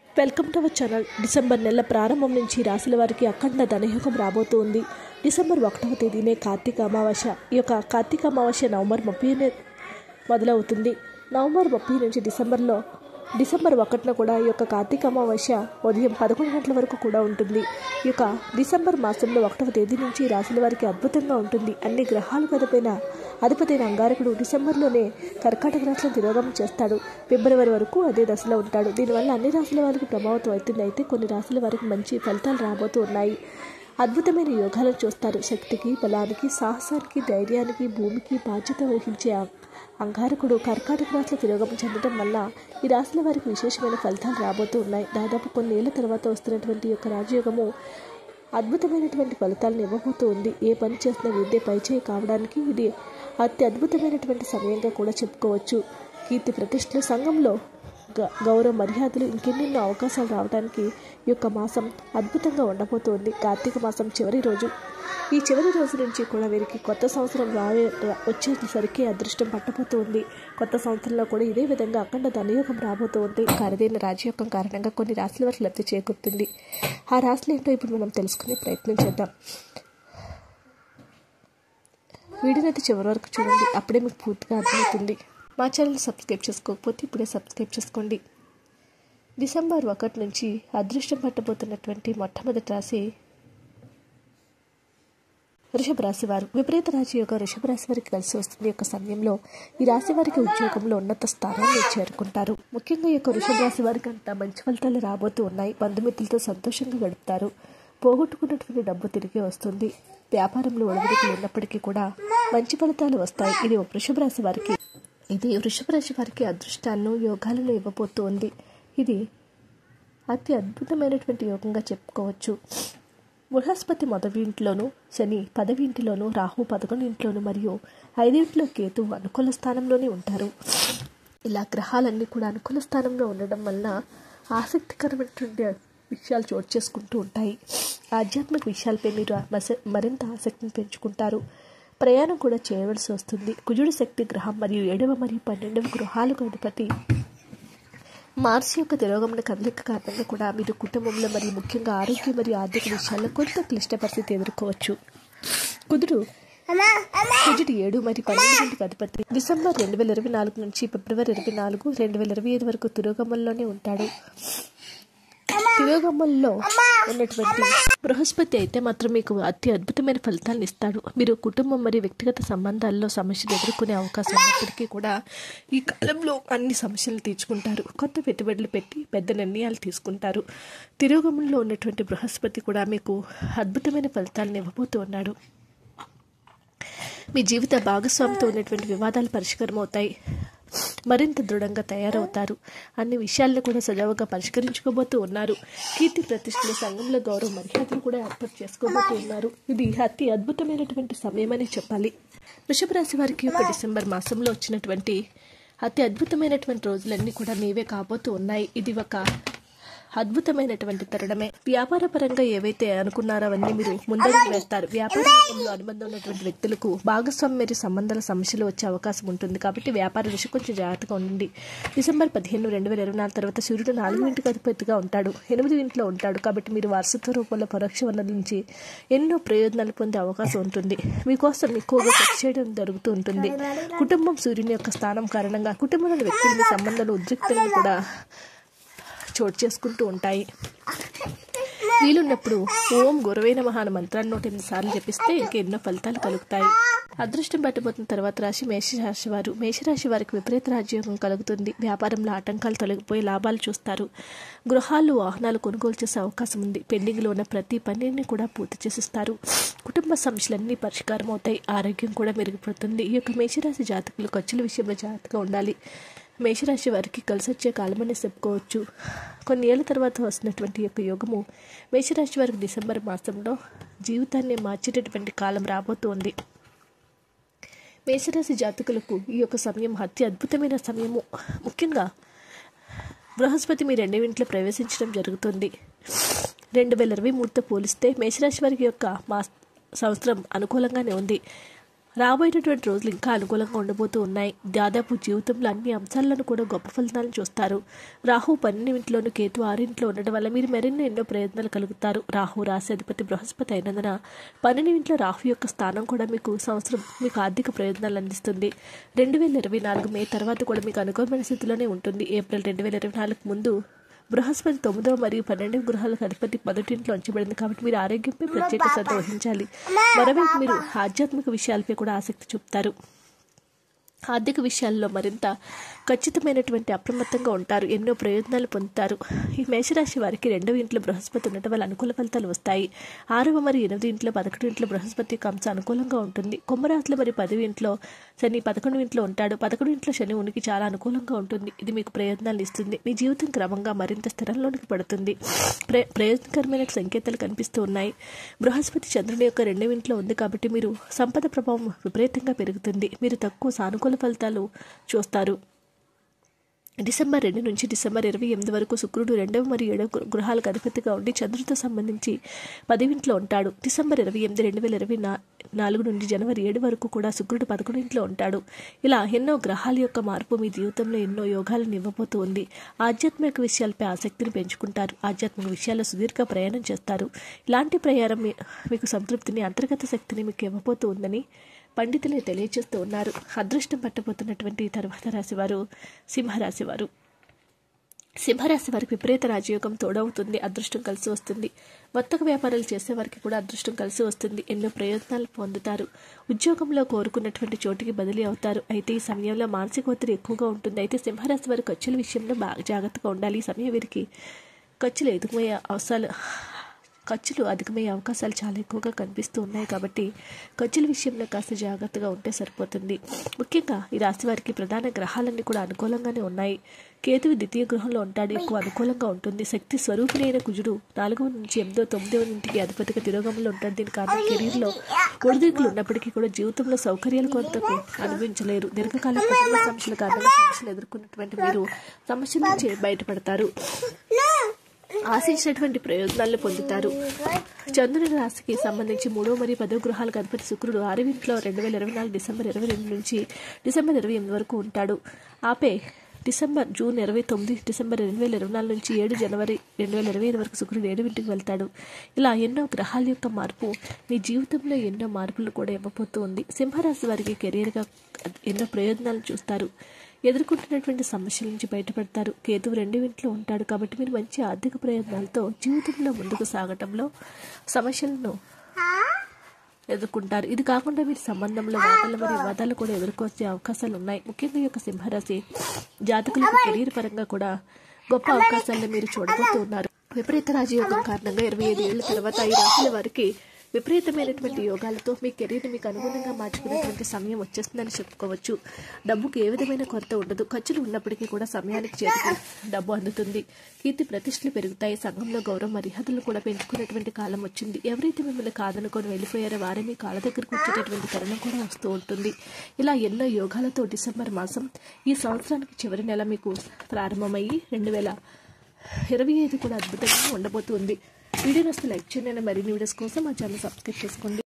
Welcome to our channel. December నెల ప్రారంభం నుంచి రాశుల వారికి అఖండ ధనయుగం రాబోతుంది. డిసెంబర్ 1వ తేదీనే కార్తీక అమావాస్య. ఈ యొక్క కార్తీక అమావాస్య నవంబర్ 30 మొదలవుతుంది. నవంబర్ 30 నుంచి డిసెంబర్ 1న కూడా ఈ యొక్క కార్తీక అమావాస్య ఉదయం 11 గంటల వరకు కూడా ఉంటుంది. ఈ యొక్క డిసెంబర్ మాసంలో 1వ తేదీ నుంచి రాశుల వారికి అద్భుతంగా ఉంటుంది. అన్ని గ్రహాలు అధిపతైన అంగారకుడు డిసెంబర్లోనే కర్కాటక రాశిలో తిరోగమనం చేస్తాడు. ఫిబ్రవరి వరకు అదే దశలో ఉంటాడు. దీనివల్ల అన్ని రాశుల వారికి ప్రభావితం అవుతుంది. అయితే కొన్ని రాశుల వారికి మంచి ఫలితాలు రాబోతూ ఉన్నాయి. అద్భుతమైన యోగాలను చూస్తారు. శక్తికి, బలానికి, సాహసానికి, ధైర్యానికి, భూమికి బాధ్యత వహించే అంగారకుడు కర్కాటక రాశిలో తిరోగమనం చెందడం వల్ల ఈ రాశుల వారికి విశేషమైన ఫలితాలు రాబోతూ ఉన్నాయి. దాదాపు కొన్ని ఏళ్ల తర్వాత వస్తున్నటువంటి యొక్క రాజయోగము అద్భుతమైనటువంటి ఫలితాలను ఇవ్వబోతూ ఉంది. ఏ పని చేసిన విద్య పైచేయి కావడానికి ఇది అతి అద్భుతమైనటువంటి సమయంగా కూడా చెప్పుకోవచ్చు. కీర్తి ప్రతిష్టలు, సంఘంలో గౌరవ మర్యాదలు, ఇంకెన్నెన్నో అవకాశాలు రావడానికి ఈ యొక్క మాసం అద్భుతంగా ఉండబోతోంది. కార్తీక మాసం చివరి రోజు. ఈ చివరి రోజు నుంచి కూడా వీరికి కొత్త సంవత్సరం వచ్చేసరికి అదృష్టం పట్టబోతోంది. కొత్త సంవత్సరంలో కూడా ఇదే విధంగా అఖండ ధనయోగం రాబోతోంది. ఖరీదైన రాజయోగం కారణంగా కొన్ని రాశుల వారికి లబ్ధి చేకూరుతుంది. ఆ రాశులు ఏంటో ఇప్పుడు మనం తెలుసుకునే ప్రయత్నం చేద్దాం. వీడియోనైతే చివరి వరకు చూడండి, అప్పుడే మీకు పూర్తిగా అర్థమవుతుంది. మా ఛానల్ సబ్స్క్రైబ్ చేసుకోకపోతే ఇప్పుడే సబ్స్క్రైబ్ చేసుకోండి. డిసెంబర్ 1 నుంచి అదృష్టం పట్టబోతున్నటువంటి మొట్టమొదటి రాశి వృషభ రాశి వారు. విపరీత రాజయోగ వృషభ రాశి వారికి కలిసి వస్తుంది. యొక్క సమయంలో ఈ రాశి వారికి ఉద్యోగంలో ఉన్నత స్థానాన్ని చేరుకుంటారు. ముఖ్యంగా ఈ యొక్క వృషభ రాశి వారికి అంతా మంచి ఫలితాలు రాబోతూ ఉన్నాయి. బంధుమిత్రులతో సంతోషంగా గడుపుతారు. పోగొట్టుకున్నటువంటి డబ్బు తిరిగి వస్తుంది. వ్యాపారంలో ఒడిదుడుకులు ఉన్నప్పటికీ కూడా మంచి ఫలితాలు వస్తాయి. ఇది వృషభ రాశి వారికి అదృష్టాలను, యోగాలను ఇవ్వబోతోంది. ఇది అతి అద్భుతమైనటువంటి యోగంగా చెప్పుకోవచ్చు. బృహస్పతి మొదటి ఇంట్లోనూ, శని 10వ ఇంటిలోనూ, రాహు 11వ ఇంట్లోనూ మరియు 5వ ఇంట్లో కేతు అనుకూల స్థానంలోనే ఉంటారు. ఇలా గ్రహాలన్నీ కూడా అనుకూల స్థానంలో ఉండడం వలన ఆసక్తికరమైనటువంటి విషయాలు చోటు చేసుకుంటూ ఉంటాయి. ఆధ్యాత్మిక విషయాలపై మీరు మరింత ఆసక్తిని పెంచుకుంటారు. ప్రయాణం కూడా చేయవలసి వస్తుంది. కుజుడు శక్తి గ్రహం మరియు 7వ మరియు 12వ గృహాలకు అధిపతి మార్చి యొక్క తిరోగమన కదలిక కారణంగా కూడా మీరు కుటుంబంలో మరియు ముఖ్యంగా ఆరోగ్యం మరియు ఆర్థిక విషయాల్లో కొంత క్లిష్ట పరిస్థితి ఎదుర్కోవచ్చు. కుజుడు 7 మరియు 12కి అధిపతి. డిసెంబర్ 2024 నుంచి ఫిబ్రవరి 24, 2025 వరకు తిరోగమనంలోనే ఉంటాడు. తిరోగమనంలో ఉన్నటువంటి బృహస్పతి అయితే మాత్రం మీకు అతి అద్భుతమైన ఫలితాలను ఇస్తాడు. మీరు కుటుంబం మరియు వ్యక్తిగత సంబంధాల్లో సమస్యలు ఎదుర్కొనే అవకాశం ఉన్నప్పటికీ కూడా ఈ కాలంలో అన్ని సమస్యలు తీర్చుకుంటారు. కొత్త పెట్టుబడులు పెట్టి పెద్ద నిర్ణయాలు తీసుకుంటారు. తిరోగమనంలో ఉన్నటువంటి బృహస్పతి కూడా మీకు అద్భుతమైన ఫలితాలను ఇవ్వబోతూ ఉన్నాడు. మీ జీవిత భాగస్వామితో ఉన్నటువంటి వివాదాలు పరిష్కారం అవుతాయి. మరింత దృఢంగా తయారవుతారు. అన్ని విషయాలను కూడా సజావుగా పరిష్కరించుకోబోతూ ఉన్నారు. కీర్తి ప్రతిష్టలు, సంఘంలో గౌరవ మర్యాదలు కూడా ఏర్పాటు చేసుకోబోతూ ఉన్నారు. ఇది అతి అద్భుతమైనటువంటి సమయం అని చెప్పాలి. వృషభ రాశి వారికి యొక్క డిసెంబర్ మాసంలో వచ్చినటువంటి అతి అద్భుతమైనటువంటి రోజులన్నీ కూడా మీవే కాబోతూ ఉన్నాయి. ఇది ఒక అద్భుతమైనటువంటి తరుణమే. వ్యాపార పరంగా ఏవైతే అనుకున్నారో అవన్నీ మీరు ముందడుగు వేస్తారు. వ్యాపార రంగంలో అనుబంధం ఉన్నటువంటి వ్యక్తులకు భాగస్వామ్య సంబంధాల సమస్యలు వచ్చే అవకాశం ఉంటుంది. కాబట్టి వ్యాపార విషయం కొంచెం జాగ్రత్తగా ఉండండి. డిసెంబర్ 15, 2024 తర్వాత సూర్యుడు 4వ ఇంటికి అధిపతిగా ఉంటాడు. 8వ ఇంట్లో ఉంటాడు. కాబట్టి మీరు వారసత్వ రూపంలో పరోక్ష వనరుల నుంచి ఎన్నో ప్రయోజనాలు పొందే అవకాశం ఉంటుంది. మీకోసం ఎక్కువగా ఖర్చు చేయడం జరుగుతూ ఉంటుంది. కుటుంబం సూర్యుని యొక్క స్థానం కారణంగా కుటుంబంలోని వ్యక్తుల సంబంధాలు ఉద్రిక్తలను కూడా చోటు చేసుకుంటూ ఉంటాయి. వీలున్నప్పుడు ఓం గురవే నమః అనే మంత్రాన్ని 108 సార్లు జపిస్తే ఇంకెన్నో ఫలితాలు కలుగుతాయి. అదృష్టం పట్టబోతున్న తర్వాత రాశి మేషరాశి వారు. మేషరాశి వారికి విపరీత రాజయోగం కలుగుతుంది. వ్యాపారంలో ఆటంకాలు తొలగిపోయి లాభాలు చూస్తారు. గృహాలు, వాహనాలు కొనుగోలు చేసే అవకాశం ఉంది. పెండింగ్లో ఉన్న ప్రతి పనిని కూడా పూర్తి చేసిస్తారు. కుటుంబ సమస్యలన్నీ పరిష్కారం అవుతాయి. ఆరోగ్యం కూడా మెరుగుపడుతుంది. ఈ యొక్క మేషరాశి జాతకులు ఖర్చుల విషయంలో జాగ్రత్తగా ఉండాలి. మేషరాశి వారికి కలిసి వచ్చే కాలమని చెప్పుకోవచ్చు. కొన్ని ఏళ్ల తర్వాత వస్తున్నటువంటి యొక్క యోగము మేషరాశి వారికి డిసెంబర్ మాసంలో జీవితాన్ని మార్చేటటువంటి కాలం రాబోతోంది. మేషరాశి జాతకులకు ఈ యొక్క సమయం అతి అద్భుతమైన సమయము. ముఖ్యంగా బృహస్పతి మీ 2వ ఇంట్లో ప్రవేశించడం జరుగుతుంది. 2023తో పోలిస్తే మేషరాశి వారికి యొక్క సంవత్సరం అనుకూలంగానే ఉంది. రాబోయేటటువంటి రోజులు ఇంకా అనుకూలంగా ఉండబోతూ ఉన్నాయి. దాదాపు జీవితంలో అన్ని అంశాలను కూడా గొప్ప ఫలితాలను చూస్తారు. రాహు 12 కేతు 6 ఉండడం వల్ల మీరు మరిన్ని ఎన్నో ప్రయత్నాలు కలుగుతారు. రాహు రాశి అధిపతి బృహస్పతి అయినందున 12 రాహు యొక్క స్థానం కూడా మీకు సంవత్సరం మీకు ఆర్థిక ప్రయోజనాలు అందిస్తుంది. 2024 మే తర్వాత కూడా మీకు అనుకూలమైన స్థితిలోనే ఉంటుంది. ఏప్రిల్ 2024 ముందు బృహస్పతి 9వ మరియు 12వ గృహాలకు అధిపతి 1వ ఇంట్లో ఉంచబడింది కాబట్టి మీరు ఆరోగ్యంపై ప్రత్యేక శ్రద్ధ వహించాలి. మరోవైపు మీరు ఆధ్యాత్మిక విషయాలపై కూడా ఆసక్తి చూపుతారు. ఆర్థిక విషయాల్లో మరింత ఖచ్చితమైనటువంటి అప్రమత్తంగా ఉంటారు. ఎన్నో ప్రయోజనాలు పొందుతారు. ఈ మేషరాశి వారికి 2వ ఇంట్లో బృహస్పతి ఉండటం వల్ల అనుకూల ఫలితాలు వస్తాయి. 6వ మరియు 8వ ఇంట్లో 11వ ఇంట్లో బృహస్పతి యొక్క అంశం అనుకూలంగా ఉంటుంది. కుంభరాశిలో మరియు 10వ ఇంట్లో శని 11వ ఇంట్లో ఉంటాడు. 11వ ఇంట్లో శని ఉనికి చాలా అనుకూలంగా ఉంటుంది. ఇది మీకు ప్రయోజనాలు ఇస్తుంది. మీ జీవితం క్రమంగా మరింత స్థిరంలోనికి పడుతుంది. ప్రయోజనకరమైన సంకేతాలు కనిపిస్తూ ఉన్నాయి. బృహస్పతి చంద్రుని యొక్క 2వ ఇంట్లో ఉంది కాబట్టి మీరు సంపద ప్రభావం విపరీతంగా పెరుగుతుంది. మీరు తక్కువ సానుకూల ఫలితాలు చూస్తారు. డిసెంబర్ 2 నుంచి డిసెంబర్ 28 వరకు శుక్రుడు 2వ మరియు 7వ గృహాలకు అధిపతిగా ఉండి చంద్రుడితో సంబంధించి 10వ ఇంట్లో ఉంటాడు. డిసెంబర్ 28, 2024 నుండి జనవరి 7 వరకు కూడా శుక్రుడు 11వ ఇంట్లో ఉంటాడు. ఇలా ఎన్నో గ్రహాల యొక్క మార్పు మీ జీవితంలో ఎన్నో యోగాలను ఇవ్వబోతూ ఉంది. ఆధ్యాత్మిక విషయాలపై ఆసక్తిని పెంచుకుంటారు. ఆధ్యాత్మిక విషయాల్లో సుదీర్ఘ ప్రయాణం చేస్తారు. ఇలాంటి ప్రయాణం మీకు సంతృప్తిని, అంతర్గత శక్తిని మీకు ఇవ్వబోతూ ఉందని పండితులే తెలియజేస్తూ ఉన్నారు. అదృష్టం పట్టబోతున్నటువంటి తర్వాత రాశివారు సింహరాశి వారు. సింహరాశి వారికి విపరీత రాజయోగం తోడవుతుంది. అదృష్టం కలిసి వస్తుంది. వర్తక వ్యాపారాలు చేసేవారికి కూడా అదృష్టం కలిసి వస్తుంది. ఎన్నో ప్రయోజనాలు పొందుతారు. ఉద్యోగంలో కోరుకున్నటువంటి చోటికి బదిలీ అవుతారు. అయితే ఈ సమయంలో మానసిక ఒత్తిడి ఎక్కువగా ఉంటుంది. అయితే సింహరాశి వారి ఖర్చుల విషయంలో బాగా జాగ్రత్తగా ఉండాలి. ఈ సమయం వీరికి ఖర్చులు అధికమయ్యే అవకాశాలు చాలా ఎక్కువగా కనిపిస్తూ ఉన్నాయి కాబట్టి ఖర్చుల విషయంలో కాస్త జాగ్రత్తగా ఉంటే సరిపోతుంది. ముఖ్యంగా ఈ రాశి వారికి ప్రధాన గ్రహాలన్నీ కూడా అనుకూలంగానే ఉన్నాయి. కేతువు 2వ గృహంలో ఉంటాడు. ఎక్కువ అనుకూలంగా ఉంటుంది. శక్తి స్వరూపిణి అయిన కుజుడు 4వ నుంచి 8వ 9వ ఇంటికి అధిపతిగా తిరోగమనంలో ఉంటాడు. దీని కారణం కెరీర్లో ఒడిదుడుకులు ఉన్నప్పటికీ కూడా జీవితంలో సౌకర్యాలు కొంతకు అనుభవించలేరు. దీర్ఘకాల కుటుంబ సమస్యల కారణంగా సమస్యలు ఎదుర్కొన్నటువంటి మీరు సమస్యల నుంచి బయటపడతారు. ఆశించినటువంటి ప్రయోజనాలను పొందుతారు. చంద్రుని రాశికి సంబంధించి 3వ మరియు 10వ గృహాలకు అధిపతి శుక్రుడు 6వ ఇంట్లో 2024 డిసెంబర్ 22 నుంచి డిసెంబర్ 28 వరకు ఉంటాడు. ఆపై జూన్ 29, డిసెంబర్ 2024 నుంచి 7 జనవరి 2025 వరకు శుక్రుడు 7వ ఇంటికి వెళ్తాడు. ఇలా ఎన్నో గ్రహాల యొక్క మార్పు మీ జీవితంలో ఎన్నో మార్పులు కూడా ఇవ్వబోతూ ఉంది. సింహరాశి వారికి కెరీర్గా ఎన్నో ప్రయోజనాలు చూస్తారు. ఎదుర్కొంటున్నటువంటి సమస్యల నుంచి బయటపడతారు. కేతువు 2వ ఇంట్లో ఉంటాడు కాబట్టి మీరు మంచి ఆర్థిక ప్రయోజనాలతో జీవితంలో ముందుకు సాగటంలో సమస్యలను ఎదుర్కొంటారు. ఇది కాకుండా మీరు సంబంధంలో వాదాలు మరియు వివాదాలు కూడా ఎదుర్కొచ్చే అవకాశాలు ఉన్నాయి. ముఖ్యంగా ఈ యొక్క సింహరాశి జాతకులకు కెరీర్ పరంగా కూడా గొప్ప అవకాశాలను మీరు చూడబోతూ ఉన్నారు. విపరీత రాజయోగం కారణంగా 25 ఏళ్ల తర్వాత ఈ రాశుల వారికి విపరీతమైనటువంటి యోగాలతో మీ కెరీర్ని మీకు అనుగుణంగా మార్చుకునేటువంటి సమయం వచ్చేస్తుందని చెప్పుకోవచ్చు. డబ్బుకి ఏ విధమైన కొరత ఉండదు. ఖర్చులు ఉన్నప్పటికీ కూడా సమయానికి చేతికి డబ్బు అందుతుంది. కీర్తి ప్రతిష్టలు పెరుగుతాయి. సంఘంలో గౌరవ మర్యాదలు కూడా పెంచుకునేటువంటి కాలం వచ్చింది. ఎవరైతే మిమ్మల్ని కాదనుకొని వెళ్ళిపోయారో వారే మీ కాళ్ళ దగ్గరకు వచ్చేటటువంటి తరుణం కూడా వస్తూ ఉంటుంది. ఇలా ఎన్నో యోగాలతో డిసెంబర్ మాసం ఈ సంవత్సరానికి చివరి నెల మీకు ప్రారంభమయ్యి 2025 కూడా అద్భుతంగా ఉండబోతుంది. వీడియో నచ్చితే లైక్ చేయండి. మరిన్ని వీడియోస్ కోసం మా ఛానల్ సబ్స్క్రైబ్ చేసుకోండి.